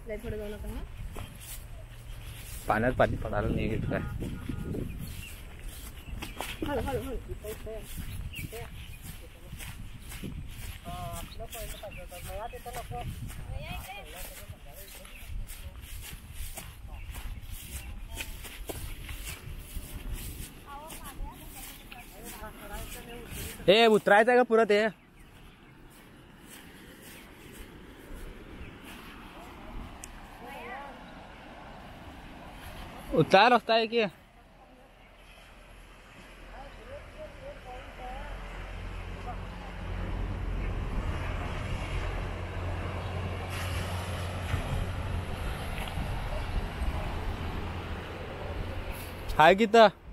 लय पुढे जाऊ नका हा. पाण्यात पाणी पडायला नाही घेत काय. हळू हळू हळू. ए उतरायचं का पुरं ते. उतार रस्ता है की हाय किती